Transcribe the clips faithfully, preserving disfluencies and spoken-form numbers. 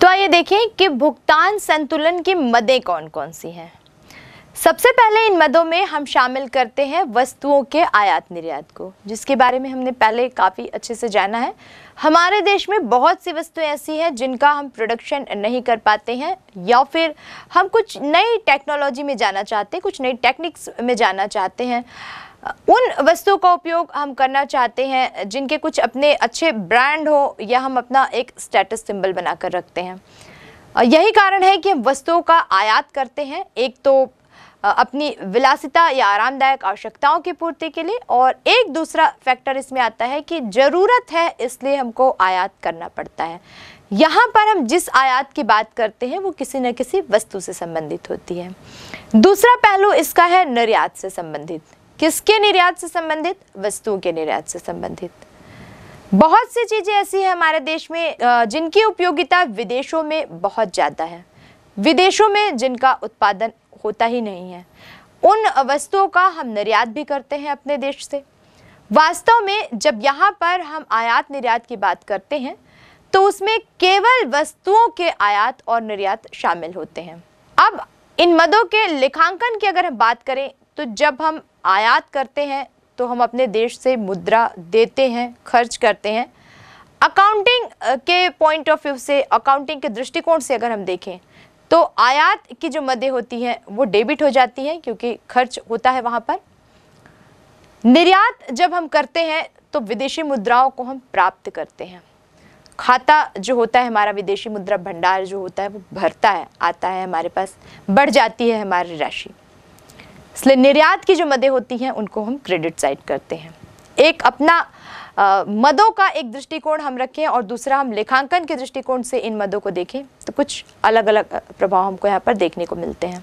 आइए देखें कि भुगतान संतुलन की मदें कौन कौन सी हैं। सबसे पहले इन मदों में हम शामिल करते हैं वस्तुओं के आयात निर्यात को, जिसके बारे में हमने पहले काफ़ी अच्छे से जाना है। हमारे देश में बहुत सी वस्तुएं ऐसी हैं जिनका हम प्रोडक्शन नहीं कर पाते हैं, या फिर हम कुछ नई टेक्नोलॉजी में जाना चाहते हैं, कुछ नई टेक्निक्स में जाना चाहते हैं। उन वस्तुओं का उपयोग हम करना चाहते हैं जिनके कुछ अपने अच्छे ब्रांड हो, या हम अपना एक स्टेटस सिंबल बनाकर रखते हैं। यही कारण है कि हम वस्तुओं का आयात करते हैं, एक तो अपनी विलासिता या आरामदायक आवश्यकताओं की पूर्ति के लिए, और एक दूसरा फैक्टर इसमें आता है कि ज़रूरत है इसलिए हमको आयात करना पड़ता है। यहाँ पर हम जिस आयात की बात करते हैं वो किसी न किसी वस्तु से संबंधित होती है। दूसरा पहलू इसका है निर्यात से संबंधित। किसके निर्यात से संबंधित? वस्तुओं के निर्यात से संबंधित। बहुत सी चीज़ें ऐसी हैं हमारे देश में जिनकी उपयोगिता विदेशों में बहुत ज़्यादा है, विदेशों में जिनका उत्पादन होता ही नहीं है। उन वस्तुओं का हम निर्यात भी करते हैं अपने देश से। वास्तव में जब यहाँ पर हम आयात निर्यात की बात करते हैं तो उसमें केवल वस्तुओं के आयात और निर्यात शामिल होते हैं। अब इन मदों के लेखांकन की अगर हम बात करें तो जब हम आयात करते हैं तो हम अपने देश से मुद्रा देते हैं, खर्च करते हैं। अकाउंटिंग के पॉइंट ऑफ व्यू से, अकाउंटिंग के दृष्टिकोण से अगर हम देखें तो आयात की जो मदें होती हैं वो डेबिट हो जाती हैं क्योंकि खर्च होता है वहाँ पर। निर्यात जब हम करते हैं तो विदेशी मुद्राओं को हम प्राप्त करते हैं। खाता जो होता है हमारा, विदेशी मुद्रा भंडार जो होता है वो भरता है, आता है हमारे पास, बढ़ जाती है हमारी राशि। इसलिए निर्यात की जो मदें होती हैं उनको हम क्रेडिट साइड करते हैं। एक अपना आ, मदों का एक दृष्टिकोण हम रखें और दूसरा हम लेखांकन के दृष्टिकोण से इन मदों को देखें तो कुछ अलग अलग प्रभाव हमको यहाँ पर देखने को मिलते हैं।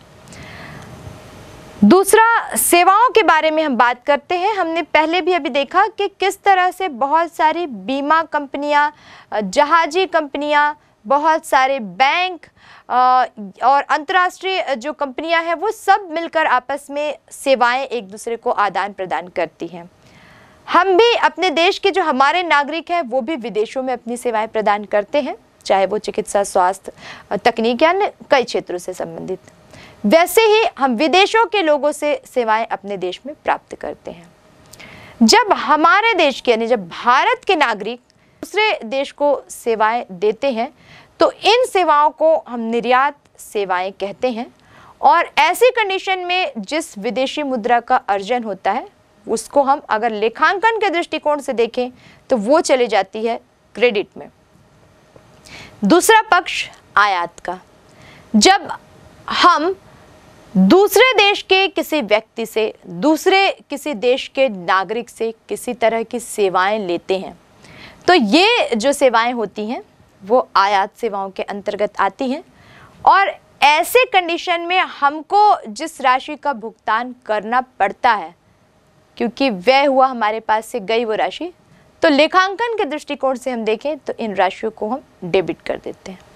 दूसरा, सेवाओं के बारे में हम बात करते हैं। हमने पहले भी अभी देखा कि किस तरह से बहुत सारी बीमा कंपनियां, जहाजी कंपनियां, बहुत सारे बैंक और अंतर्राष्ट्रीय जो कंपनियां हैं वो सब मिलकर आपस में सेवाएं एक दूसरे को आदान प्रदान करती हैं। हम भी अपने देश के जो हमारे नागरिक हैं वो भी विदेशों में अपनी सेवाएं प्रदान करते हैं, चाहे वो चिकित्सा, स्वास्थ्य, तकनीक या कई क्षेत्रों से संबंधित। वैसे ही हम विदेशों के लोगों से सेवाएं अपने देश में प्राप्त करते हैं। जब हमारे देश के यानी जब भारत के नागरिक दूसरे देश को सेवाएं देते हैं तो इन सेवाओं को हम निर्यात सेवाएं कहते हैं, और ऐसी कंडीशन में जिस विदेशी मुद्रा का अर्जन होता है उसको हम अगर लेखांकन के दृष्टिकोण से देखें तो वो चली जाती है क्रेडिट में। दूसरा पक्ष आयात का, जब हम दूसरे देश के किसी व्यक्ति से, दूसरे किसी देश के नागरिक से किसी तरह की सेवाएं लेते हैं तो ये जो सेवाएं होती हैं वो आयात सेवाओं के अंतर्गत आती हैं, और ऐसे कंडीशन में हमको जिस राशि का भुगतान करना पड़ता है क्योंकि व्यय हुआ हमारे पास से गई वो राशि, तो लेखांकन के दृष्टिकोण से हम देखें तो इन राशियों को हम डेबिट कर देते हैं।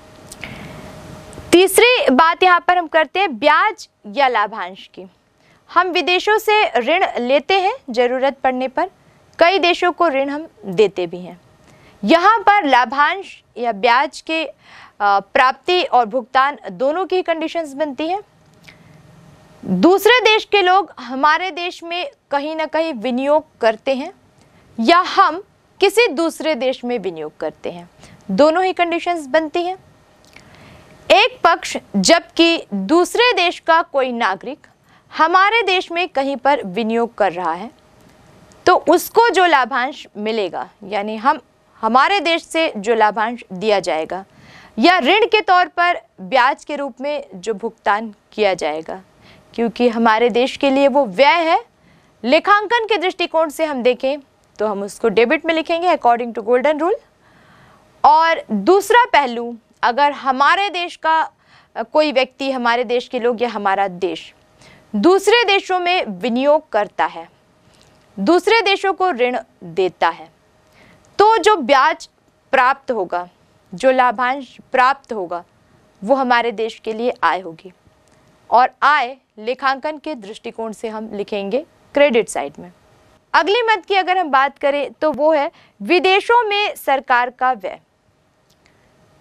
तीसरी बात यहाँ पर हम करते हैं ब्याज या लाभांश की। हम विदेशों से ऋण लेते हैं जरूरत पड़ने पर, कई देशों को ऋण हम देते भी हैं। यहाँ पर लाभांश या ब्याज के प्राप्ति और भुगतान दोनों की कंडीशंस बनती हैं। दूसरे देश के लोग हमारे देश में कहीं ना कहीं विनियोग करते हैं या हम किसी दूसरे देश में विनियोग करते हैं, दोनों ही कंडीशंस बनती हैं। एक पक्ष, जबकि दूसरे देश का कोई नागरिक हमारे देश में कहीं पर विनियोग कर रहा है तो उसको जो लाभांश मिलेगा, यानी हम हमारे देश से जो लाभांश दिया जाएगा या ऋण के तौर पर ब्याज के रूप में जो भुगतान किया जाएगा, क्योंकि हमारे देश के लिए वो व्यय है, लेखांकन के दृष्टिकोण से हम देखें तो हम उसको डेबिट में लिखेंगे अकॉर्डिंग टू गोल्डन रूल। और दूसरा पहलू, अगर हमारे देश का कोई व्यक्ति, हमारे देश के लोग या हमारा देश दूसरे देशों में विनियोग करता है, दूसरे देशों को ऋण देता है, तो जो ब्याज प्राप्त होगा, जो लाभांश प्राप्त होगा वो हमारे देश के लिए आय होगी, और आय लेखांकन के दृष्टिकोण से हम लिखेंगे क्रेडिट साइड में। अगली मद की अगर हम बात करें तो वो है विदेशों में सरकार का व्यय।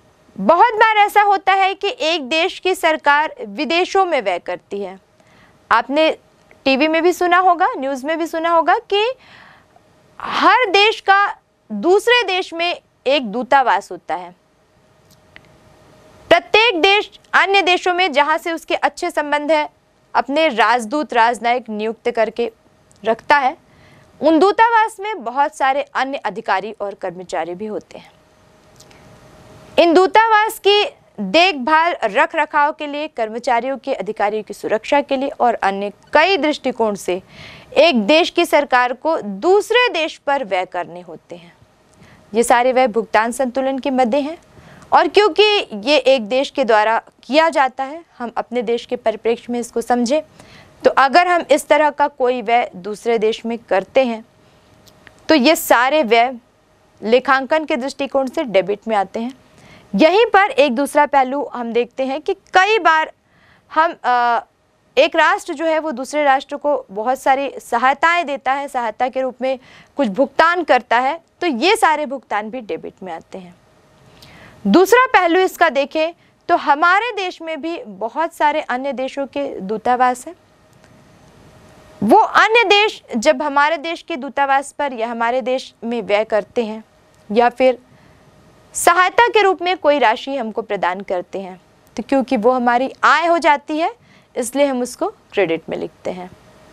बहुत बार ऐसा होता है कि एक देश की सरकार विदेशों में व्यय करती है। आपने टीवी में भी सुना होगा, न्यूज़ में भी सुना होगा कि हर देश का दूसरे देश में एक दूतावास होता है। प्रत्येक देश अन्य देशों में जहां से उसके अच्छे संबंध है अपने राजदूत, राजनयिक नियुक्त करके रखता है। उन दूतावास में बहुत सारे अन्य अधिकारी और कर्मचारी भी होते हैं। इन दूतावास की देखभाल, रख रखाव के लिए, कर्मचारियों के, अधिकारियों की सुरक्षा के लिए और अन्य कई दृष्टिकोण से एक देश की सरकार को दूसरे देश पर व्यय करने होते हैं। ये सारे व्यय भुगतान संतुलन के मध्य हैं और क्योंकि ये एक देश के द्वारा किया जाता है, हम अपने देश के परिप्रेक्ष्य में इसको समझें तो अगर हम इस तरह का कोई व्यय दूसरे देश में करते हैं तो ये सारे व्यय लेखांकन के दृष्टिकोण से डेबिट में आते हैं। यहीं पर एक दूसरा पहलू हम देखते हैं कि कई बार हम आ, एक राष्ट्र जो है वो दूसरे राष्ट्र को बहुत सारी सहायताएं देता है, सहायता के रूप में कुछ भुगतान करता है, तो ये सारे भुगतान भी डेबिट में आते हैं। दूसरा पहलू इसका देखें तो हमारे देश में भी बहुत सारे अन्य देशों के दूतावास हैं। वो अन्य देश जब हमारे देश के दूतावास पर या हमारे देश में व्यय करते हैं या फिर सहायता के रूप में कोई राशि हमको प्रदान करते हैं, तो क्योंकि वो हमारी आय हो जाती है इसलिए हम उसको क्रेडिट में लिखते हैं।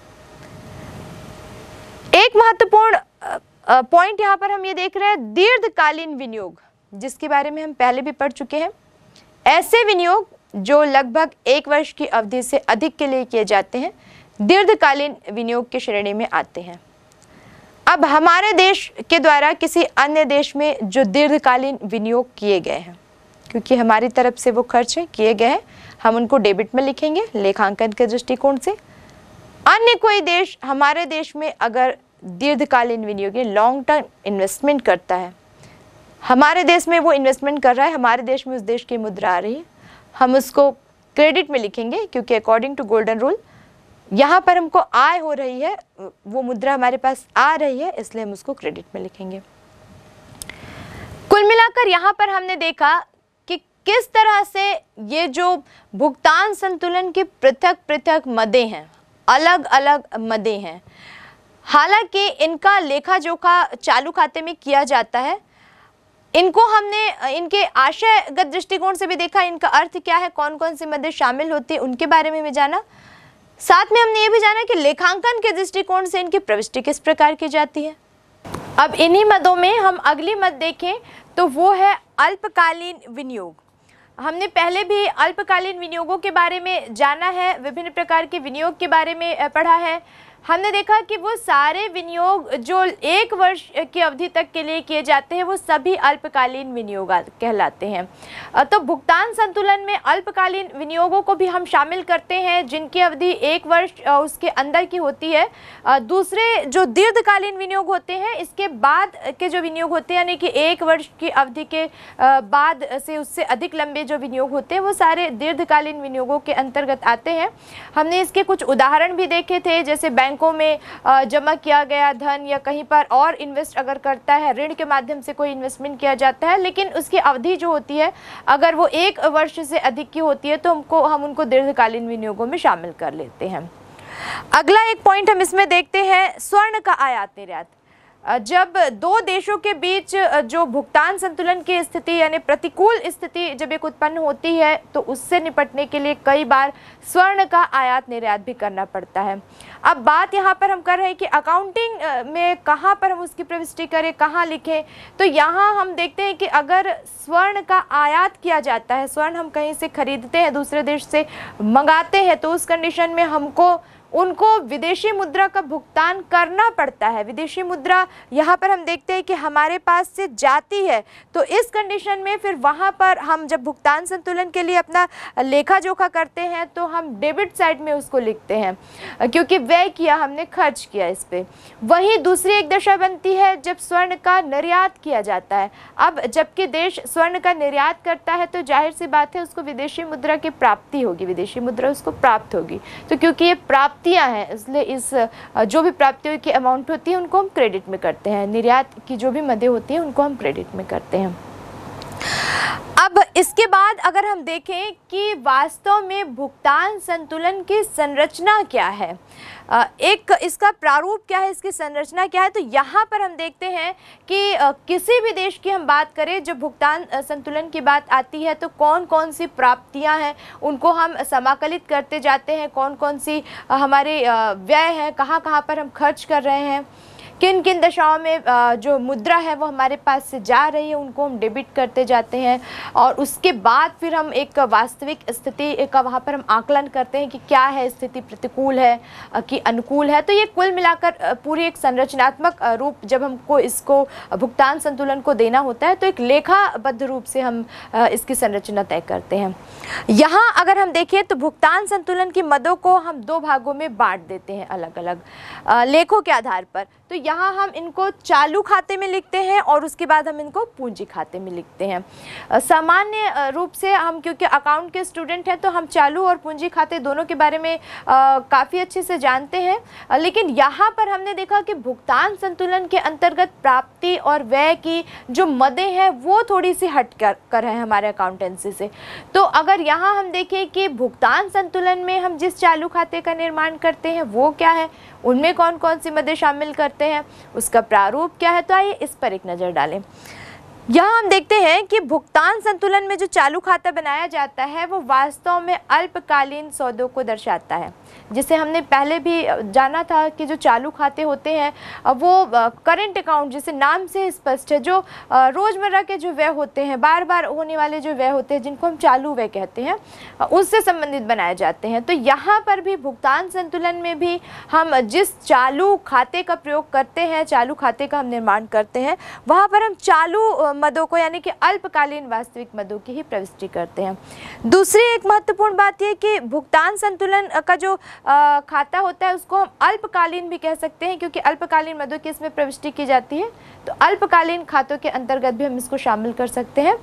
एक महत्वपूर्ण पॉइंट यहाँ पर हम ये देख रहे हैं, दीर्घकालीन विनियोग, जिसके बारे में हम पहले भी पढ़ चुके हैं। ऐसे विनियोग जो लगभग एक वर्ष की अवधि से अधिक के लिए किए जाते हैं दीर्घकालीन विनियोग की श्रेणी में आते हैं। अब हमारे देश के द्वारा किसी अन्य देश में जो दीर्घकालीन विनियोग किए गए हैं, क्योंकि हमारी तरफ से वो खर्च किए गए हैं, हम उनको डेबिट में लिखेंगे लेखांकन के दृष्टिकोण से। अन्य कोई देश हमारे देश में अगर दीर्घकालीन विनियोग लॉन्ग टर्म इन्वेस्टमेंट करता है, हमारे देश में वो इन्वेस्टमेंट कर रहा है, हमारे देश में उस देश की मुद्रा आ रही है, हम उसको क्रेडिट में लिखेंगे क्योंकि अकॉर्डिंग टू गोल्डन रूल यहाँ पर हमको आय हो रही है, वो मुद्रा हमारे पास आ रही है, इसलिए हम उसको क्रेडिट में लिखेंगे। कुल मिलाकर यहाँ पर हमने देखा कि किस तरह से ये जो भुगतान संतुलन के पृथक पृथक मदें हैं, अलग अलग मदें हैं, हालांकि इनका लेखा जोखा चालू खाते में किया जाता है। इनको हमने इनके आशयगत दृष्टिकोण से भी देखा, इनका अर्थ क्या है, कौन कौन सी मदें शामिल होती है उनके बारे में भी जाना। साथ में हमने ये भी जाना कि लेखांकन के दृष्टिकोण से इनकी प्रविष्टि किस प्रकार की जाती है। अब इन्हीं मदों में हम अगली मद देखें तो वो है अल्पकालीन विनियोग। हमने पहले भी अल्पकालीन विनियोगों के बारे में जाना है, विभिन्न प्रकार के विनियोग के बारे में पढ़ा है। हमने देखा कि वो सारे विनियोग जो एक वर्ष की अवधि तक के लिए किए जाते हैं वो सभी अल्पकालीन विनियोग कहलाते हैं। तो भुगतान संतुलन में अल्पकालीन विनियोगों को भी हम शामिल करते हैं जिनकी अवधि एक वर्ष उसके अंदर की होती है। दूसरे जो दीर्घकालीन विनियोग होते हैं इसके बाद के जो विनियोग होते हैं, यानी कि एक वर्ष की अवधि के बाद से उससे अधिक लंबे जो विनियोग होते हैं वो सारे दीर्घकालीन विनियोगों के अंतर्गत आते हैं। हमने इसके कुछ उदाहरण भी देखे थे, जैसे बैंकों में जमा किया गया धन या कहीं पर और इन्वेस्ट अगर करता है, ऋण के माध्यम से कोई इन्वेस्टमेंट किया जाता है, लेकिन उसकी अवधि जो होती है अगर वो एक वर्ष से अधिक की होती है तो हमको हम उनको दीर्घकालीन विनियोगों में शामिल कर लेते हैं। अगला एक पॉइंट हम इसमें देखते हैं, स्वर्ण का आयात निर्यात। जब दो देशों के बीच जो भुगतान संतुलन की स्थिति यानी प्रतिकूल स्थिति जब एक उत्पन्न होती है तो उससे निपटने के लिए कई बार स्वर्ण का आयात निर्यात भी करना पड़ता है। अब बात यहाँ पर हम कर रहे हैं कि अकाउंटिंग में कहाँ पर हम उसकी प्रविष्टि करें, कहाँ लिखें, तो यहाँ हम देखते हैं कि अगर स्वर्ण का आयात किया जाता है, स्वर्ण हम कहीं से खरीदते हैं, दूसरे देश से मंगाते हैं, तो उस कंडीशन में हमको उनको विदेशी मुद्रा का भुगतान करना पड़ता है। विदेशी मुद्रा यहाँ पर हम देखते हैं कि हमारे पास से जाती है, तो इस कंडीशन में फिर वहाँ पर हम जब भुगतान संतुलन के लिए अपना लेखा जोखा करते हैं तो हम डेबिट साइड में उसको लिखते हैं क्योंकि व्यय किया, हमने खर्च किया इस पे। वहीं दूसरी एक दशा बनती है जब स्वर्ण का निर्यात किया जाता है। अब जबकि देश स्वर्ण का निर्यात करता है तो जाहिर सी बात है उसको विदेशी मुद्रा की प्राप्ति होगी, विदेशी मुद्रा उसको प्राप्त होगी। तो क्योंकि ये प्राप्त हैं इसलिए इस जो भी प्राप्तियों की अमाउंट होती है उनको हम क्रेडिट में करते हैं, निर्यात की जो भी मदें होती हैं उनको हम क्रेडिट में करते हैं। अब इसके बाद अगर हम देखें कि वास्तव में भुगतान संतुलन की संरचना क्या है, एक इसका प्रारूप क्या है, इसकी संरचना क्या है, तो यहाँ पर हम देखते हैं कि किसी भी देश की हम बात करें, जब भुगतान संतुलन की बात आती है तो कौन कौन सी प्राप्तियाँ हैं उनको हम समाकलित करते जाते हैं, कौन कौन सी हमारे व्यय हैं, कहाँ कहाँ पर हम खर्च कर रहे हैं, किन किन दशाओं में जो मुद्रा है वो हमारे पास से जा रही है उनको हम डेबिट करते जाते हैं, और उसके बाद फिर हम एक वास्तविक स्थिति का वहाँ पर हम आकलन करते हैं कि क्या है, स्थिति प्रतिकूल है कि अनुकूल है। तो ये कुल मिलाकर पूरी एक संरचनात्मक रूप जब हमको इसको भुगतान संतुलन को देना होता है तो एक लेखाबद्ध रूप से हम इसकी संरचना तय करते हैं। यहाँ अगर हम देखें तो भुगतान संतुलन की मदों को हम दो भागों में बांट देते हैं अलग अलग लेखों के आधार पर। तो यहाँ हम इनको चालू खाते में लिखते हैं और उसके बाद हम इनको पूंजी खाते में लिखते हैं। सामान्य रूप से हम क्योंकि अकाउंट के स्टूडेंट हैं तो हम चालू और पूंजी खाते दोनों के बारे में काफ़ी अच्छे से जानते हैं, लेकिन यहाँ पर हमने देखा कि भुगतान संतुलन के अंतर्गत प्राप्ति और व्यय की जो मदें हैं वो थोड़ी सी हट कर कर है हमारे अकाउंटेंसी से। तो अगर यहाँ हम देखें कि भुगतान संतुलन में हम जिस चालू खाते का निर्माण करते हैं वो क्या है, उनमें कौन कौन सी मदें शामिल करते हैं, उसका प्रारूप क्या है, तो आइए इस पर एक नज़र डालें। यहाँ हम देखते हैं कि भुगतान संतुलन में जो चालू खाता बनाया जाता है वो वास्तव में अल्पकालीन सौदों को दर्शाता है, जिसे हमने पहले भी जाना था कि जो चालू खाते होते हैं वो करंट अकाउंट, जिसे नाम से स्पष्ट है, जो रोज़मर्रा के जो व्यय होते हैं, बार बार होने वाले जो व्यय होते हैं जिनको हम चालू व्यय कहते हैं, उससे संबंधित बनाए जाते हैं। तो यहाँ पर भी भुगतान संतुलन में भी हम जिस चालू खाते का प्रयोग करते हैं, चालू खाते का हम निर्माण करते हैं, वहाँ पर हम चालू मदों को यानी कि अल्पकालीन वास्तविक मदों की ही प्रविष्टि करते हैं। दूसरी एक महत्वपूर्ण बात यह कि भुगतान संतुलन का जो आ, खाता होता है उसको हम अल्पकालीन भी कह सकते हैं, क्योंकि अल्पकालीन मदों की इसमें प्रविष्टि की जाती है, तो अल्पकालीन खातों के अंतर्गत भी हम इसको शामिल कर सकते हैं।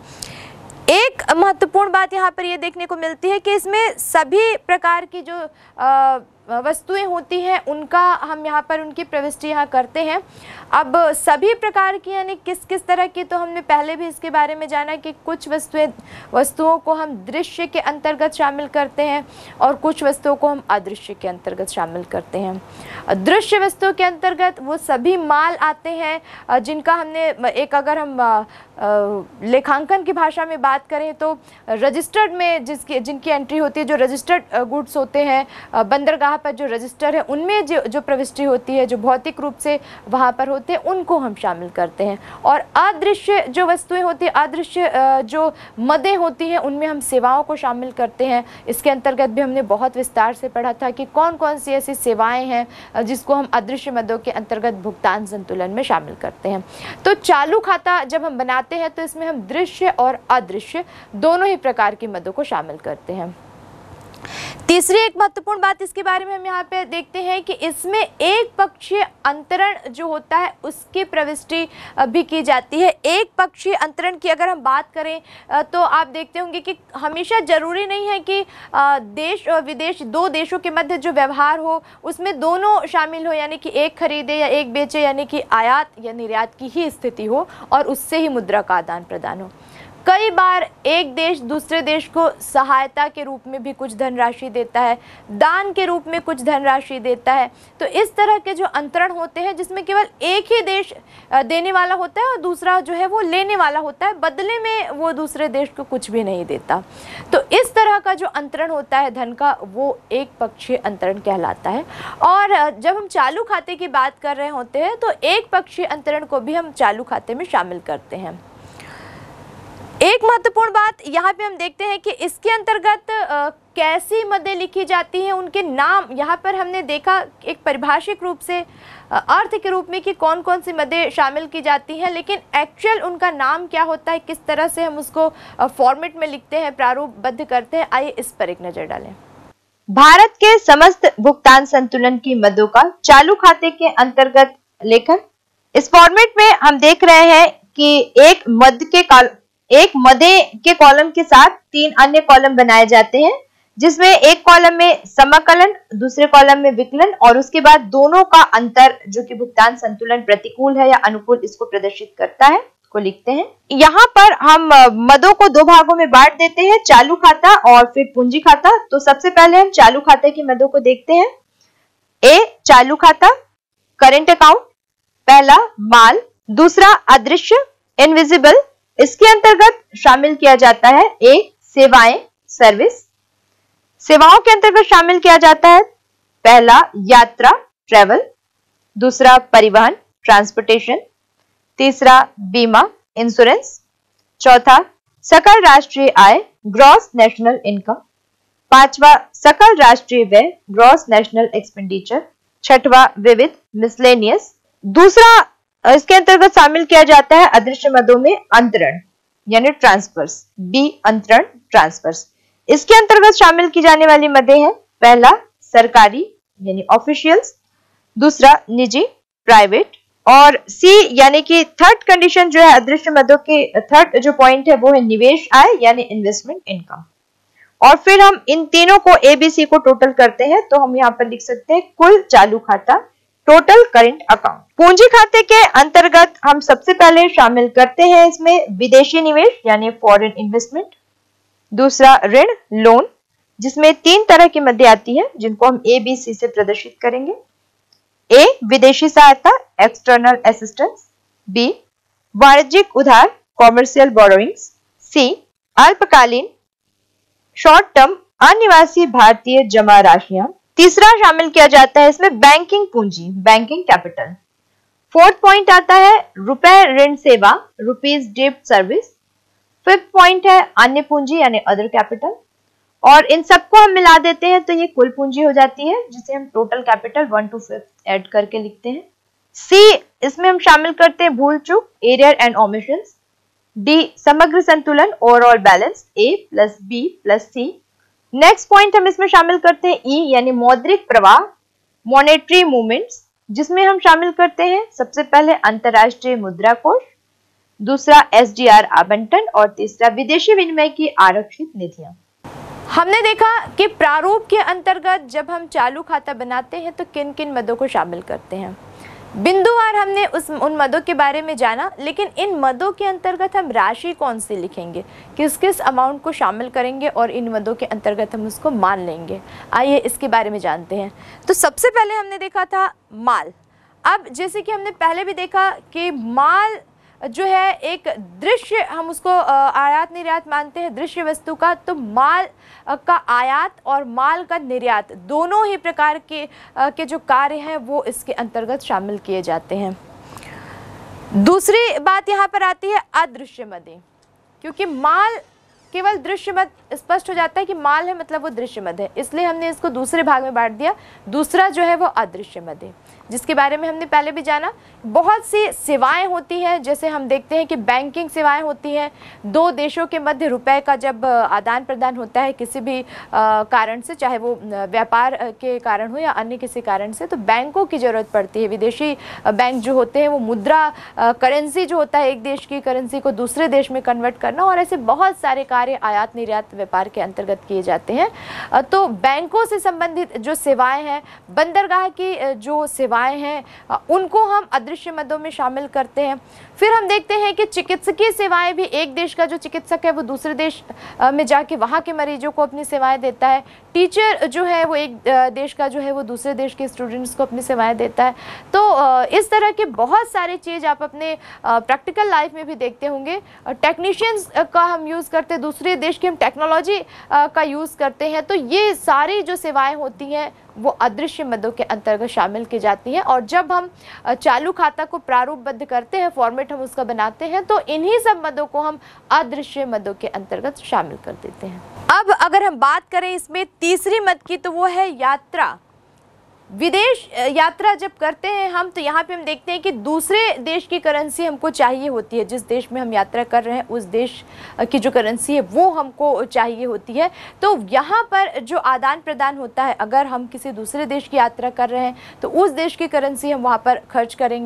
एक महत्वपूर्ण बात यहाँ पर यह देखने को मिलती है कि इसमें सभी प्रकार की जो आ, वस्तुएं होती हैं उनका हम यहाँ पर उनकी प्रविष्टि यहाँ करते हैं। अब सभी प्रकार की यानी किस किस तरह की, तो हमने पहले भी इसके बारे में जाना कि कुछ वस्तुएं वस्तुओं को हम दृश्य के अंतर्गत शामिल करते हैं और कुछ वस्तुओं को हम अदृश्य के अंतर्गत शामिल करते हैं। दृश्य वस्तुओं के अंतर्गत वो सभी माल आते हैं जिनका हमने एक, अगर हम लेखांकन की भाषा में बात करें तो रजिस्टर्ड में जिसकी जिनकी एंट्री होती है, जो रजिस्टर्ड गुड्स होते हैं, बंदरगाह पर जो रजिस्टर है उनमें जो जो प्रविष्टि होती है, जो भौतिक रूप से वहाँ पर होते हैं, उनको हम शामिल करते हैं। और अदृश्य जो वस्तुएं होती हैं, अदृश्य जो मदें होती हैं, उनमें हम सेवाओं को शामिल करते हैं। इसके अंतर्गत भी हमने बहुत विस्तार से पढ़ा था कि कौन कौन सी ऐसी सेवाएं हैं जिसको हम अदृश्य मदों के अंतर्गत भुगतान संतुलन में शामिल करते हैं। तो चालू खाता जब हम बनाते हैं तो इसमें हम दृश्य और अदृश्य दोनों ही प्रकार की मदों को शामिल करते हैं। तीसरी एक महत्वपूर्ण बात इसके बारे में हम यहाँ पे देखते हैं कि इसमें एक पक्षीय अंतरण जो होता है उसकी प्रविष्टि भी की जाती है। एक पक्षीय अंतरण की अगर हम बात करें तो आप देखते होंगे कि हमेशा जरूरी नहीं है कि देश और विदेश, दो देशों के मध्य जो व्यवहार हो उसमें दोनों शामिल हो, यानी कि एक खरीदे या एक बेचे, यानी कि आयात या निर्यात की ही स्थिति हो और उससे ही मुद्रा का आदान प्रदान हो। कई बार एक देश दूसरे देश को सहायता के रूप में भी कुछ धनराशि देता है, दान के रूप में कुछ धनराशि देता है। तो इस तरह के जो अंतरण होते हैं जिसमें केवल एक ही देश देने वाला होता है और दूसरा जो है वो लेने वाला होता है, बदले में वो दूसरे देश को कुछ भी नहीं देता। तो इस तरह का जो अंतरण होता है धन का, वो एक पक्षीय अंतरण कहलाता है। और जब हम चालू खाते की बात कर रहे होते हैं तो एक पक्षीय अंतरण को भी हम चालू खाते में शामिल करते हैं। एक महत्वपूर्ण बात यहाँ पे हम देखते हैं कि इसके अंतर्गत कैसी मदें लिखी जाती हैं, उनके नाम यहाँ पर हमने देखा एक परिभाषिक रूप से अर्थ के रूप में कि कौन कौन सी मदें शामिल की जाती हैं, लेकिन एक्चुअल उनका नाम क्या होता है, किस तरह से हम उसको फॉर्मेट में लिखते हैं, प्रारूपबद्ध करते हैं, आइए इस पर एक नज़र डालें। भारत के समस्त भुगतान संतुलन की मदों का चालू खाते के अंतर्गत लेखन। इस फॉर्मेट में हम देख रहे हैं कि एक मद के कॉल एक मदे के कॉलम के साथ तीन अन्य कॉलम बनाए जाते हैं, जिसमें एक कॉलम में समाकलन, दूसरे कॉलम में विकलन और उसके बाद दोनों का अंतर जो कि भुगतान संतुलन प्रतिकूल है या अनुकूल इसको प्रदर्शित करता है, को लिखते हैं। यहाँ पर हम मदों को दो भागों में बांट देते हैं, चालू खाता और फिर पूंजी खाता। तो सबसे पहले हम चालू खाते की मदों को देखते हैं। ए चालू खाता, करेंट अकाउंट। पहला माल, दूसरा अदृश्य इनविजिबल। इसके अंतर्गत शामिल किया जाता है ए सेवाएं सर्विस। सेवाओं के अंतर्गत शामिल किया जाता है पहला यात्रा ट्रेवल, दूसरा परिवहन ट्रांसपोर्टेशन, तीसरा बीमा इंश्योरेंस, चौथा सकल राष्ट्रीय आय ग्रॉस नेशनल इनकम, पांचवा सकल राष्ट्रीय व्यय ग्रॉस नेशनल एक्सपेंडिचर, छठवा विविध मिसलेनियस। दूसरा इसके अंतर्गत शामिल किया जाता है अदृश्य मदों में अंतरण यानी ट्रांसफर्स, बी अंतरण ट्रांसफर्स। इसके अंतर्गत शामिल की जाने वाली मदें हैं पहला सरकारी यानी ऑफिशियल्स, दूसरा निजी प्राइवेट, और सी यानी कि थर्ड कंडीशन जो है अदृश्य मदों के थर्ड जो पॉइंट है वो है निवेश आय यानी इन्वेस्टमेंट इनकम। और फिर हम इन तीनों को ए बी सी को टोटल करते हैं तो हम यहाँ पर लिख सकते हैं कुल चालू खाता, टोटल करेंट अकाउंट। पूंजी खाते के अंतर्गत हम सबसे पहले शामिल करते हैं इसमें विदेशी निवेश यानी फॉरेन इन्वेस्टमेंट, दूसरा ऋण लोन जिसमें तीन तरह की मदें आती हैं जिनको हम ए बी सी से प्रदर्शित करेंगे। ए विदेशी सहायता एक्सटर्नल असिस्टेंस, बी वाणिज्यिक उधार कॉमर्शियल बोरोइंग्स, सी अल्पकालीन शॉर्ट टर्म अनिवासी भारतीय जमा राशियां, तीसरा शामिल किया जाता है इसमें बैंकिंग पूंजी बैंकिंग कैपिटल। फोर्थ पॉइंट आता है रुपए ऋण सेवा रुपीज डेब्ट सर्विस। फिफ्थ पॉइंट है अन्य पूंजी यानी अदर कैपिटल, और इन सबको हम मिला देते हैं तो ये कुल पूंजी हो जाती है जिसे हम total capital one to fifth add करके लिखते हैं। सी इसमें हम शामिल करते हैं भूल चूक एरियर एंड ओमिशंस। डी समग्र संतुलन overall balance A plus B plus C. Next point हम इसमें शामिल करते हैं ई यानी मौद्रिक प्रवाह मॉनेटरी मूवमेंट्स, जिसमें हम शामिल करते हैं सबसे पहले अंतरराष्ट्रीय मुद्रा कोष, दूसरा एस डी आर आवंटन और तीसरा विदेशी विनिमय की आरक्षित निधियां। हमने देखा कि प्रारूप के अंतर्गत जब हम चालू खाता बनाते हैं तो किन किन मदों को शामिल करते हैं। बिंदुवार हमने उस उन मदों के बारे में जाना, लेकिन इन मदों के अंतर्गत हम राशि कौन सी लिखेंगे, किस किस अमाउंट को शामिल करेंगे और इन मदों के अंतर्गत हम उसको मान लेंगे। आइए इसके बारे में जानते हैं। तो सबसे पहले हमने देखा था माल। अब जैसे कि हमने पहले भी देखा कि माल जो है एक दृश्य, हम उसको आयात निर्यात मानते हैं दृश्य वस्तु का, तो माल का आयात और माल का निर्यात दोनों ही प्रकार के के जो कार्य हैं वो इसके अंतर्गत शामिल किए जाते हैं। दूसरी बात यहाँ पर आती है अदृश्य मदें, क्योंकि माल केवल दृश्य मद स्पष्ट हो जाता है कि माल है मतलब वो दृश्य मद है, इसलिए हमने इसको दूसरे भाग में बांट दिया। दूसरा जो है वो अदृश्य मद है, जिसके बारे में हमने पहले भी जाना। बहुत सी सेवाएं होती हैं, जैसे हम देखते हैं कि बैंकिंग सेवाएं होती हैं। दो देशों के मध्य रुपए का जब आदान प्रदान होता है किसी भी कारण से, चाहे वो व्यापार के कारण हो या अन्य किसी कारण से, तो बैंकों की ज़रूरत पड़ती है। विदेशी बैंक जो होते हैं वो मुद्रा करेंसी जो होता है एक देश की करेंसी को दूसरे देश में कन्वर्ट करना, और ऐसे बहुत सारे कार्य आयात निर्यात व्यापार के अंतर्गत किए जाते हैं। तो बैंकों से संबंधित जो सेवाएं हैं, बंदरगाह की जो सेवाएं हैं, उनको हम अदृश्य मदों में शामिल करते हैं। फिर हम देखते हैं कि चिकित्सकीय सेवाएं भी, एक देश का जो चिकित्सक है वो दूसरे देश में जाके वहाँ के मरीजों को अपनी सेवाएं देता है। टीचर जो है वो एक देश का जो है वो दूसरे देश के स्टूडेंट्स को अपनी सेवाएं देता है। तो इस तरह के बहुत सारे चीज़ आप अपने प्रैक्टिकल लाइफ में भी देखते होंगे। टेक्नीशियंस का हम यूज़ करते हैं, दूसरे देश की हम टेक्नोलॉजी का यूज़ करते हैं। तो ये सारी जो सेवाएं होती हैं वो अदृश्य मदों के अंतर्गत शामिल की जाती हैं। और जब हम चालू खाता को प्रारूपबद्ध करते हैं, फॉर्मेट हम उसका बनाते हैं, तो इन्हीं सब मदों को हम अदृश्य मदों के अंतर्गत शामिल कर देते हैं। अब अगर हम बात करें इसमें तीसरी मद की, तो वो है यात्रा। विदेश यात्रा जब करते हैं हम, तो यहाँ पे हम देखते हैं कि दूसरे देश की करेंसी हमको चाहिए होती है। जिस देश में हम यात्रा कर रहे हैं उस देश की जो करेंसी है वो हमको चाहिए होती है। तो यहाँ पर जो आदान प्रदान होता है, अगर हम किसी दूसरे देश की यात्रा कर रहे हैं तो उस देश की करेंसी हम वहाँ पर खर्च करेंगे।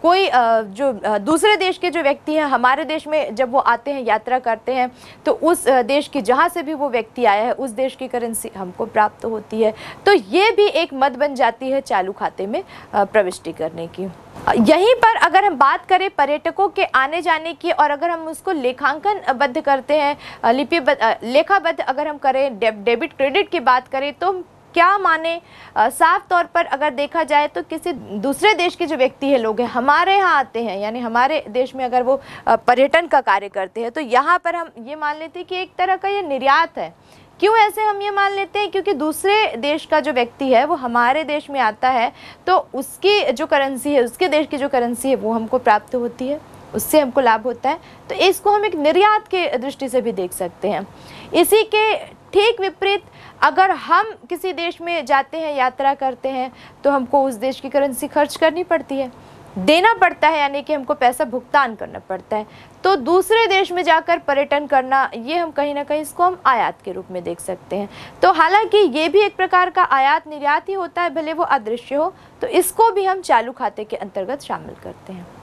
कोई जो दूसरे देश के जो व्यक्ति हैं हमारे देश में जब वो आते हैं, यात्रा करते हैं, तो उस देश की जहाँ से भी वो व्यक्ति आया है उस देश की करेंसी हमको प्राप्त होती है। तो ये भी एक मद बन जाती है चालू खाते में प्रविष्टि करने की। यहीं पर अगर हम बात करें पर्यटकों के आने जाने की और अगर हम उसको लेखांकन बद्ध करते हैं, लिपिबद्ध लेखाबद्ध अगर हम करें, डे, डेबिट क्रेडिट की बात करें तो क्या माने, साफ तौर पर अगर देखा जाए तो किसी दूसरे देश के जो व्यक्ति है, लोग हैं, हमारे यहाँ आते हैं, यानी हमारे देश में अगर वो पर्यटन का कार्य करते हैं तो यहाँ पर हम ये मान लेते हैं कि एक तरह का ये निर्यात है। क्यों ऐसे हम ये मान लेते हैं? क्योंकि दूसरे देश का जो व्यक्ति है वो हमारे देश में आता है तो उसकी जो करेंसी है, उसके देश की जो करेंसी है वो हमको प्राप्त होती है, उससे हमको लाभ होता है। तो इसको हम एक निर्यात के दृष्टि से भी देख सकते हैं। इसी के ठीक विपरीत अगर हम किसी देश में जाते हैं, यात्रा करते हैं, तो हमको उस देश की करेंसी खर्च करनी पड़ती है, देना पड़ता है, यानी कि हमको पैसा भुगतान करना पड़ता है। तो दूसरे देश में जाकर पर्यटन करना, ये हम कहीं ना कहीं इसको हम आयात के रूप में देख सकते हैं। तो हालांकि ये भी एक प्रकार का आयात निर्यात ही होता है, भले वो अदृश्य हो, तो इसको भी हम चालू खाते के अंतर्गत शामिल करते हैं।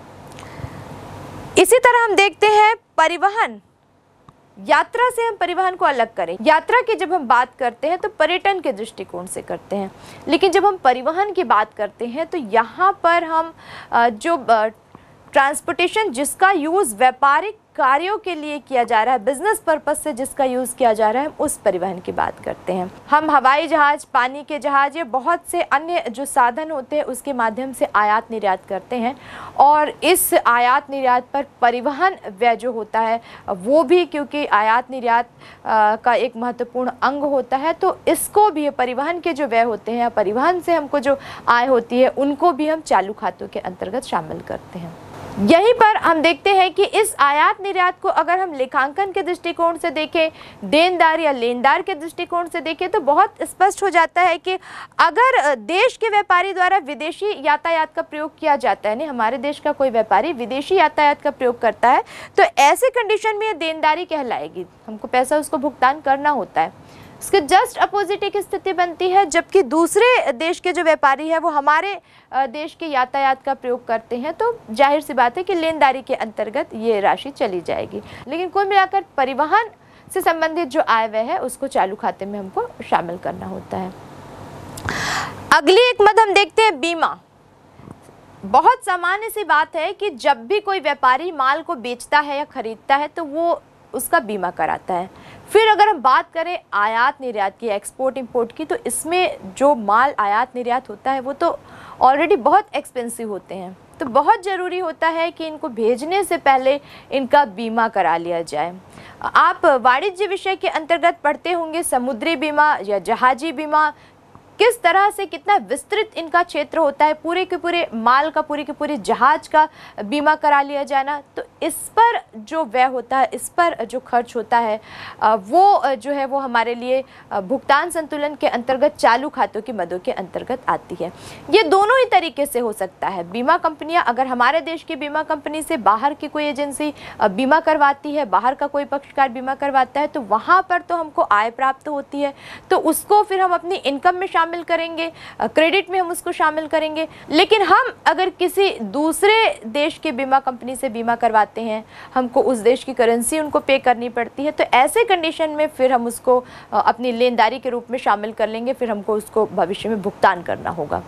इसी तरह हम देखते हैं परिवहन। यात्रा से हम परिवहन को अलग करें। यात्रा की जब हम बात करते हैं तो पर्यटन के दृष्टिकोण से करते हैं, लेकिन जब हम परिवहन की बात करते हैं तो यहाँ पर हम जो ट्रांसपोर्टेशन जिसका यूज़ व्यापारिक कार्यों के लिए किया जा रहा है, बिजनेस पर्पस से जिसका यूज़ किया जा रहा है, उस परिवहन की बात करते हैं। हम हवाई जहाज़, पानी के जहाज़, ये बहुत से अन्य जो साधन होते हैं उसके माध्यम से आयात निर्यात करते हैं और इस आयात निर्यात पर परिवहन व्यय जो होता है वो भी, क्योंकि आयात निर्यात का एक महत्वपूर्ण अंग होता है, तो इसको भी, परिवहन के जो व्यय होते हैं, परिवहन से हमको जो आय होती है, उनको भी हम चालू खातों के अंतर्गत शामिल करते हैं। यहीं पर हम देखते हैं कि इस आयात निर्यात को अगर हम लेखांकन के दृष्टिकोण से देखें, देनदार या लेनदार के दृष्टिकोण से देखें, तो बहुत स्पष्ट हो जाता है कि अगर देश के व्यापारी द्वारा विदेशी यातायात का प्रयोग किया जाता है, नहीं हमारे देश का कोई व्यापारी विदेशी यातायात का प्रयोग करता है, तो ऐसे कंडीशन में ये देनदारी कहलाएगी, हमको पैसा उसको भुगतान करना होता है। इसके जस्ट अपोजिट एक स्थिति बनती है जबकि दूसरे देश के जो व्यापारी है वो हमारे देश के यातायात का प्रयोग करते हैं, तो जाहिर सी बात है कि लेनदारी के अंतर्गत ये राशि चली जाएगी। लेकिन कुल मिलाकर परिवहन से संबंधित जो आय व्यय है उसको चालू खाते में हमको शामिल करना होता है। अगली एक मद हम देखते हैं बीमा। बहुत सामान्य सी बात है कि जब भी कोई व्यापारी माल को बेचता है या खरीदता है तो वो उसका बीमा कराता है। फिर अगर हम बात करें आयात निर्यात की, एक्सपोर्ट इंपोर्ट की, तो इसमें जो माल आयात निर्यात होता है वो तो ऑलरेडी बहुत एक्सपेंसिव होते हैं, तो बहुत ज़रूरी होता है कि इनको भेजने से पहले इनका बीमा करा लिया जाए। आप वाणिज्य विषय के अंतर्गत पढ़ते होंगे समुद्री बीमा या जहाजी बीमा, किस तरह से कितना विस्तृत इनका क्षेत्र होता है, पूरे के पूरे माल का, पूरे के पूरे जहाज का बीमा करा लिया जाना। तो इस पर जो व्यय होता है, इस पर जो खर्च होता है, वो जो है वो हमारे लिए भुगतान संतुलन के अंतर्गत चालू खातों की मदों के अंतर्गत आती है। ये दोनों ही तरीके से हो सकता है। बीमा कंपनियां, अगर हमारे देश की बीमा कंपनी से बाहर की कोई एजेंसी बीमा करवाती है, बाहर का कोई पक्षकार बीमा करवाता है, तो वहाँ पर तो हमको आय प्राप्त होती है, तो उसको फिर हम अपनी इनकम में शामिल करेंगे, क्रेडिट में हम उसको शामिल करेंगे। लेकिन हम अगर किसी दूसरे देश के बीमा कंपनी से बीमा करवाते हैं, हमको उस देश की करेंसी उनको पे करनी पड़ती है, तो ऐसे कंडीशन में फिर हम उसको अपनी लेनदारी के रूप में शामिल कर लेंगे, फिर हमको उसको भविष्य में भुगतान करना होगा।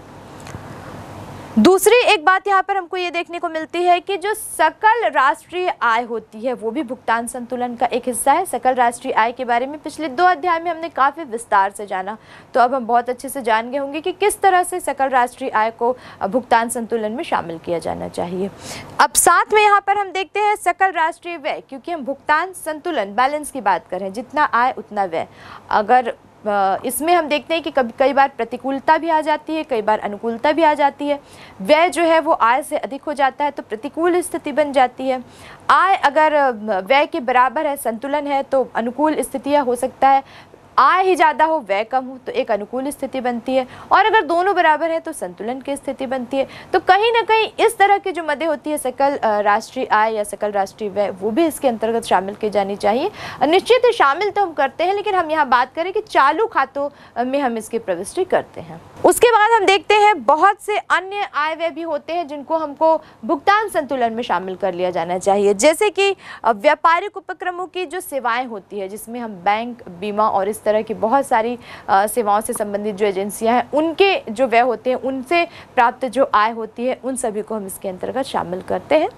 दूसरी एक बात यहाँ पर हमको ये देखने को मिलती है कि जो सकल राष्ट्रीय आय होती है वो भी भुगतान संतुलन का एक हिस्सा है। सकल राष्ट्रीय आय के बारे में पिछले दो अध्याय में हमने काफ़ी विस्तार से जाना, तो अब हम बहुत अच्छे से जान गए होंगे कि किस तरह से सकल राष्ट्रीय आय को भुगतान संतुलन में शामिल किया जाना चाहिए। अब साथ में यहाँ पर हम देखते हैं सकल राष्ट्रीय व्यय, क्योंकि हम भुगतान संतुलन, बैलेंस की बात करें, जितना आय उतना व्यय। अगर इसमें हम देखते हैं कि कभी कई बार प्रतिकूलता भी आ जाती है, कई बार अनुकूलता भी आ जाती है। व्यय जो है वो आय से अधिक हो जाता है तो प्रतिकूल स्थिति बन जाती है। आय अगर व्यय के बराबर है, संतुलन है, तो अनुकूल स्थितियाँ हो सकता है। आय ही ज़्यादा हो, व्यय कम हो, तो एक अनुकूल स्थिति बनती है, और अगर दोनों बराबर है तो संतुलन की स्थिति बनती है। तो कहीं ना कहीं इस तरह की जो मदें होती है, सकल राष्ट्रीय आय या सकल राष्ट्रीय व्यय, वो भी इसके अंतर्गत शामिल की जानी चाहिए। निश्चित शामिल तो हम करते हैं, लेकिन हम यहाँ बात करें कि चालू खातों में हम इसकी प्रविष्टि करते हैं। उसके बाद हम देखते हैं बहुत से अन्य आय व्यय भी होते हैं जिनको हमको भुगतान संतुलन में शामिल कर लिया जाना चाहिए, जैसे कि व्यापारिक उपक्रमों की जो सेवाएं होती है जिसमें हम बैंक, बीमा और इस तरह की बहुत सारी सेवाओं से संबंधित जो एजेंसियां हैं उनके जो व्यय होते हैं, उनसे प्राप्त जो आय होती है, उन सभी को हम इसके अंतर्गत शामिल करते हैं।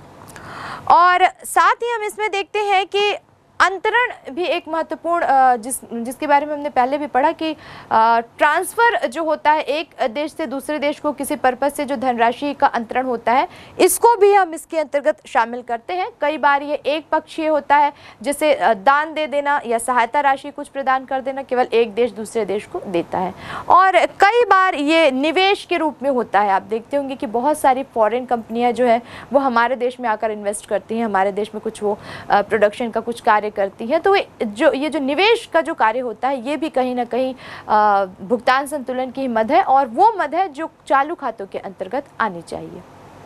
और साथ ही हम इसमें देखते हैं कि अंतरण भी एक महत्वपूर्ण जिस जिसके बारे में हमने पहले भी पढ़ा कि ट्रांसफ़र जो होता है एक देश से दूसरे देश को किसी पर्पस से जो धनराशि का अंतरण होता है, इसको भी हम इसके अंतर्गत शामिल करते हैं। कई बार ये एक पक्षीय होता है, जैसे दान दे देना या सहायता राशि कुछ प्रदान कर देना, केवल एक देश दूसरे देश को देता है। और कई बार ये निवेश के रूप में होता है। आप देखते होंगे कि बहुत सारी फॉरेन कंपनियाँ जो है वो हमारे देश में आकर इन्वेस्ट करती हैं, हमारे देश में कुछ वो प्रोडक्शन का कुछ कार्य करती है, तो जो ये जो निवेश का जो कार्य होता है ये भी कहीं ना कहीं भुगतान संतुलन की मद है, और वो मद है जो चालू खातों के अंतर्गत आनी चाहिए।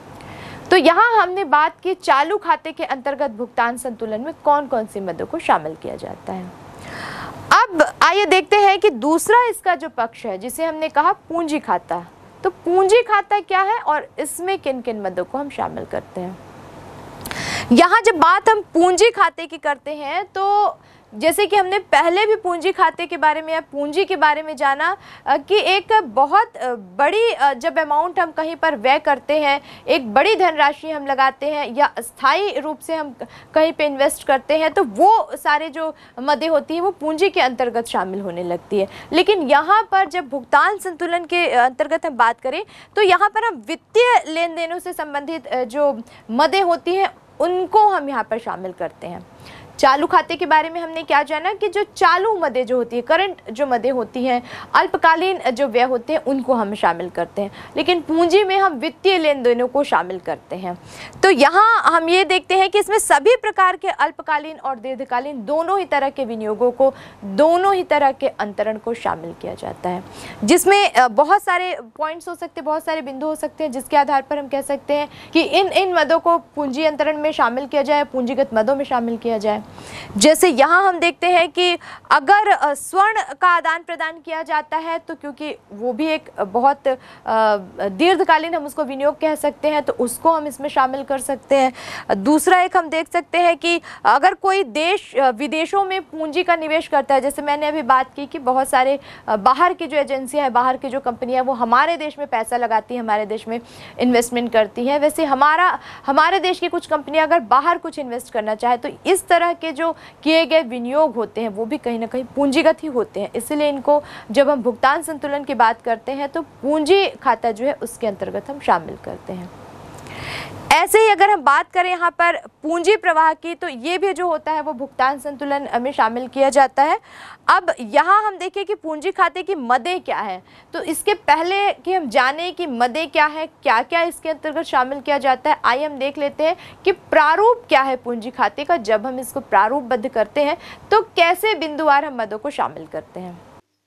तो यहाँ हमने बात की चालू खाते के अंतर्गत भुगतान संतुलन में कौन कौन सी मदों को शामिल किया जाता है। अब आइए देखते हैं कि दूसरा इसका जो पक्ष है जिसे हमने कहा पूंजी खाता, तो पूंजी खाता क्या है और इसमें किन किन मदों को हम शामिल करते हैं। यहाँ जब बात हम पूंजी खाते की करते हैं तो जैसे कि हमने पहले भी पूंजी खाते के बारे में या पूंजी के बारे में जाना कि एक बहुत बड़ी जब अमाउंट हम कहीं पर व्यय करते हैं, एक बड़ी धनराशि हम लगाते हैं या स्थायी रूप से हम कहीं पे इन्वेस्ट करते हैं, तो वो सारे जो मदें होती हैं वो पूंजी के अंतर्गत शामिल होने लगती है। लेकिन यहाँ पर जब भुगतान संतुलन के अंतर्गत हम बात करें तो यहाँ पर हम वित्तीय लेन देनों से संबंधित जो मदें होती हैं उनको हम यहाँ पर शामिल करते हैं। चालू खाते के बारे में हमने क्या जाना कि जो चालू मदें जो होती है, करंट जो मदें होती हैं, अल्पकालीन जो व्यय होते हैं उनको हम शामिल करते हैं, लेकिन पूंजी में हम वित्तीय लेन देनों को शामिल करते हैं। तो यहाँ हम ये देखते हैं कि इसमें सभी प्रकार के अल्पकालीन और दीर्घकालीन दोनों ही तरह के विनियोगों को, दोनों ही तरह के अंतरण को शामिल किया जाता है, जिसमें बहुत सारे पॉइंट्स हो सकते हैं, बहुत सारे बिंदु हो सकते हैं जिसके आधार पर हम कह सकते हैं कि इन इन मदों को पूंजी अंतरण में शामिल किया जाए, पूंजीगत मदों में शामिल किया जाए। जैसे यहाँ हम देखते हैं कि अगर स्वर्ण का आदान प्रदान किया जाता है तो क्योंकि वो भी एक बहुत दीर्घकालीन हम उसको विनियोग कह सकते हैं, तो उसको हम इसमें शामिल कर सकते हैं। दूसरा एक हम देख सकते हैं कि अगर कोई देश विदेशों में पूंजी का निवेश करता है, जैसे मैंने अभी बात की कि बहुत सारे बाहर की जो एजेंसियां हैं, बाहर की जो कंपनियां वो हमारे देश में पैसा लगाती हैं, हमारे देश में इन्वेस्टमेंट करती हैं, वैसे हमारा हमारे देश की कुछ कंपनियां अगर बाहर कुछ इन्वेस्ट करना चाहे तो इस तरह के जो किए गए विनियोग होते हैं वो भी कहीं ना कहीं पूंजीगत ही होते हैं। इसलिए इनको जब हम भुगतान संतुलन की बात करते हैं तो पूंजी खाता जो है उसके अंतर्गत हम शामिल करते हैं। ऐसे ही अगर हम बात करें यहाँ पर पूंजी प्रवाह की, तो ये भी जो होता है वो भुगतान संतुलन में शामिल किया जाता है। अब यहाँ हम देखें कि पूंजी खाते की मदें क्या है, तो इसके पहले कि हम जाने कि मदें क्या है, क्या क्या इसके अंतर्गत शामिल किया जाता है, आइए हम देख लेते हैं कि प्रारूप क्या है पूंजी खाते का। जब हम इसको प्रारूपबद्ध करते हैं तो कैसे बिंदुवार हम मदों को शामिल करते हैं।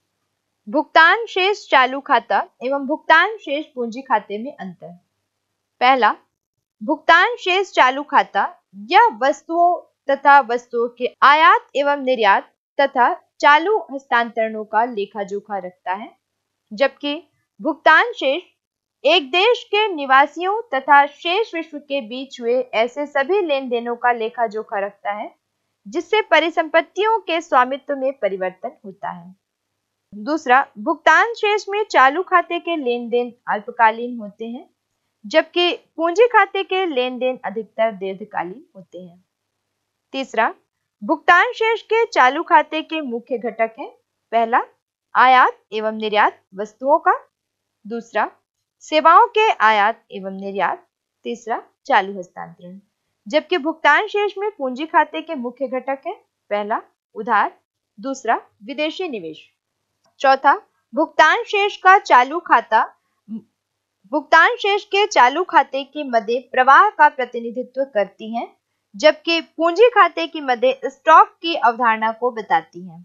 भुगतान शेष चालू खाता एवं भुगतान शेष पूंजी खाते में अंतर। पहला, भुगतान शेष चालू खाता यह वस्तुओं तथा वस्तुओं के आयात एवं निर्यात तथा चालू हस्तांतरणों का लेखा जोखा रखता है, जबकि भुगतान शेष एक देश के निवासियों तथा शेष विश्व के बीच हुए ऐसे सभी लेन देनों का लेखा जोखा रखता है जिससे परिसंपत्तियों के स्वामित्व में परिवर्तन होता है। दूसरा, भुगतान शेष में चालू खाते के लेन देन अल्पकालीन होते हैं, जबकि पूंजी खाते के लेन देन अधिकतर दीर्घकालीन होते हैं। तीसरा, भुगतान शेष के चालू खाते के मुख्य घटक हैं। पहला, आयात एवं निर्यात वस्तुओं का। दूसरा, सेवाओं के आयात एवं निर्यात। तीसरा, चालू हस्तांतरण। जबकि भुगतान शेष में पूंजी खाते के मुख्य घटक हैं। पहला, उधार। दूसरा, विदेशी निवेश। चौथा, भुगतान शेष का चालू खाता भुगतान शेष के चालू खाते की मदें प्रवाह का प्रतिनिधित्व करती हैं, जबकि पूंजी खाते की मदें स्टॉक की अवधारणा को बताती हैं।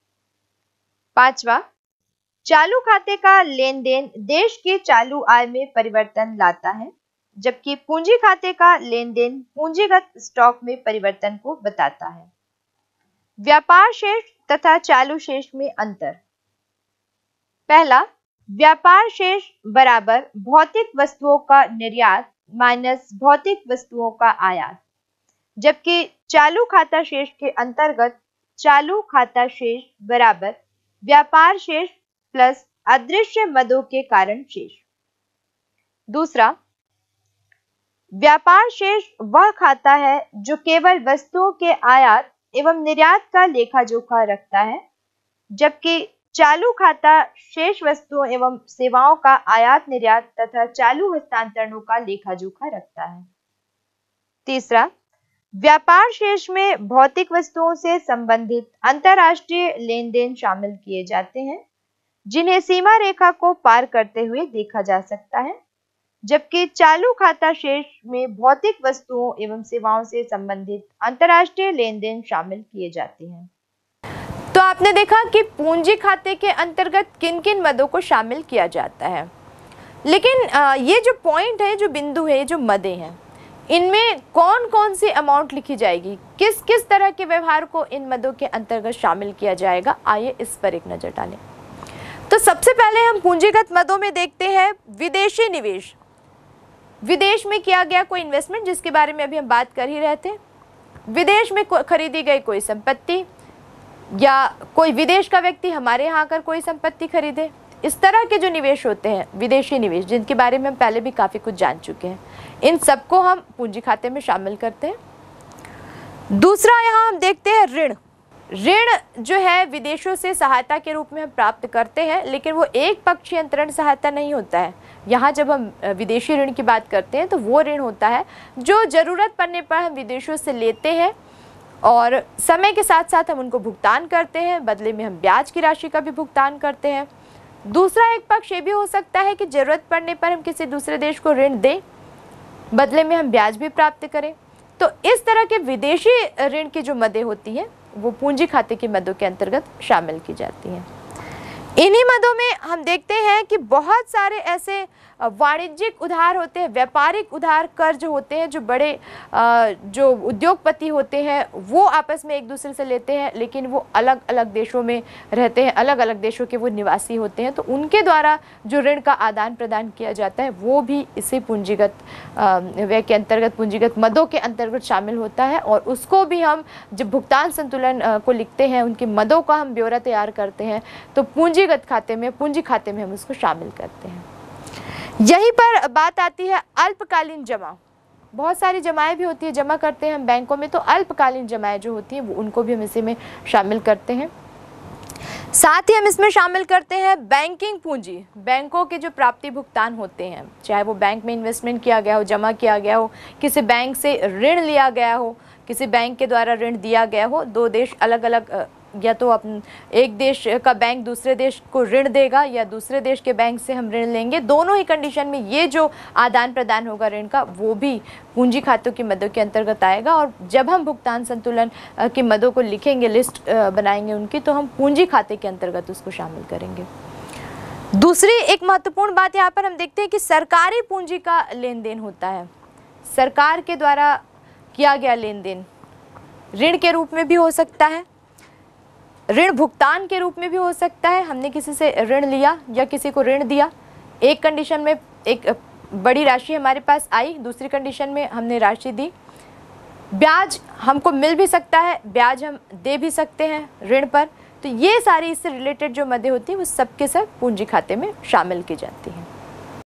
पांचवा, चालू खाते का लेन देन देश की चालू आय में परिवर्तन लाता है, जबकि पूंजी खाते का लेन देन पूंजीगत स्टॉक में परिवर्तन को बताता है। व्यापार शेष तथा चालू शेष में अंतर। पहला, व्यापार शेष बराबर भौतिक वस्तुओं का निर्यात माइनस भौतिक वस्तुओं का आयात, जबकि चालू खाता शेष के अंतर्गत चालू खाता शेष बराबर व्यापार शेष प्लस अदृश्य मदों के कारण शेष। दूसरा, व्यापार शेष वह खाता है जो केवल वस्तुओं के आयात एवं निर्यात का लेखा जोखा रखता है, जबकि चालू खाता शेष वस्तुओं एवं सेवाओं का आयात निर्यात तथा चालू हस्तांतरणों का लेखा जोखा रखता है। तीसरा, व्यापार शेष में भौतिक वस्तुओं से संबंधित अंतर्राष्ट्रीय लेन देन शामिल किए जाते हैं, जिन्हें सीमा रेखा को पार करते हुए देखा जा सकता है, जबकि चालू खाता शेष में भौतिक वस्तुओं एवं सेवाओं से संबंधित अंतर्राष्ट्रीय लेन देन शामिल किए जाते हैं। तो आपने देखा कि पूंजी खाते के अंतर्गत किन किन मदों को शामिल किया जाता है, लेकिन ये जो पॉइंट है, जो बिंदु है, जो मदें हैं, इनमें कौन कौन सी अमाउंट लिखी जाएगी, किस किस तरह के व्यवहार को इन मदों के अंतर्गत शामिल किया जाएगा, आइए इस पर एक नजर डालें। तो सबसे पहले हम पूंजीगत मदों में देखते हैं विदेशी निवेश। विदेश में किया गया कोई इन्वेस्टमेंट, जिसके बारे में अभी हम बात कर ही रहे थे। विदेश में खरीदी गई कोई संपत्ति, या कोई विदेश का व्यक्ति हमारे यहाँ आकर कोई संपत्ति खरीदे, इस तरह के जो निवेश होते हैं विदेशी निवेश, जिनके बारे में हम पहले भी काफ़ी कुछ जान चुके हैं, इन सबको हम पूंजी खाते में शामिल करते हैं। दूसरा, यहाँ हम देखते हैं ऋण। ऋण जो है विदेशों से सहायता के रूप में हम प्राप्त करते हैं, लेकिन वो एक पक्षीय अंतरण सहायता नहीं होता है। यहाँ जब हम विदेशी ऋण की बात करते हैं तो वो ऋण होता है जो ज़रूरत पड़ने पर हम विदेशों से लेते हैं और समय के साथ साथ हम उनको भुगतान करते हैं, बदले में हम ब्याज की राशि का भी भुगतान करते हैं। दूसरा एक पक्ष ये भी हो सकता है कि ज़रूरत पड़ने पर हम किसी दूसरे देश को ऋण दें, बदले में हम ब्याज भी प्राप्त करें। तो इस तरह के विदेशी ऋण की जो मदें होती हैं वो पूंजी खाते की मदों के अंतर्गत शामिल की जाती हैं। इन्हीं मदों में हम देखते हैं कि बहुत सारे ऐसे वाणिज्यिक उधार होते हैं, व्यापारिक उधार कर्ज होते हैं, जो बड़े जो उद्योगपति होते हैं वो आपस में एक दूसरे से लेते हैं, लेकिन वो अलग अलग देशों में रहते हैं, अलग अलग देशों के वो निवासी होते हैं, तो उनके द्वारा जो ऋण का आदान प्रदान किया जाता है वो भी इसी पूंजीगत व्यय के अंतर्गत, पूंजीगत मदों के अंतर्गत शामिल होता है। और उसको भी हम जब भुगतान संतुलन को लिखते हैं, उनकी मदों का हम ब्यौरा तैयार करते हैं, तो पूंजीगत खाते में, पूंजी खाते में हम उसको शामिल करते हैं। यहीं पर बात आती है अल्पकालीन जमा। बहुत सारी जमाएं भी होती है, जमा करते हैं हम बैंकों में, तो अल्पकालीन जमाएं जो होती हैं वो उनको भी हम इसी में शामिल करते हैं। साथ ही हम इसमें शामिल करते हैं बैंकिंग पूंजी। बैंकों के जो प्राप्ति भुगतान होते हैं, चाहे वो बैंक में इन्वेस्टमेंट किया गया हो, जमा किया गया हो, किसी बैंक से ऋण लिया गया हो, किसी बैंक के द्वारा ऋण दिया गया हो। दो देश अलग अलग, या तो अपन एक देश का बैंक दूसरे देश को ऋण देगा या दूसरे देश के बैंक से हम ऋण लेंगे, दोनों ही कंडीशन में ये जो आदान प्रदान होगा ऋण का, वो भी पूंजी खातों की मदों के अंतर्गत आएगा। और जब हम भुगतान संतुलन की मदों को लिखेंगे, लिस्ट बनाएंगे उनकी, तो हम पूंजी खाते के अंतर्गत उसको शामिल करेंगे। दूसरी एक महत्वपूर्ण बात यहाँ पर हम देखते हैं कि सरकारी पूंजी का लेन देन होता है। सरकार के द्वारा किया गया लेन देन ऋण के रूप में भी हो सकता है, ऋण भुगतान के रूप में भी हो सकता है। हमने किसी से ऋण लिया या किसी को ऋण दिया, एक कंडीशन में एक बड़ी राशि हमारे पास आई, दूसरी कंडीशन में हमने राशि दी। ब्याज हमको मिल भी सकता है, ब्याज हम दे भी सकते हैं ऋण पर। तो ये सारी इससे रिलेटेड जो मदें होती हैं वो सब के सब पूंजी खाते में शामिल की जाती हैं।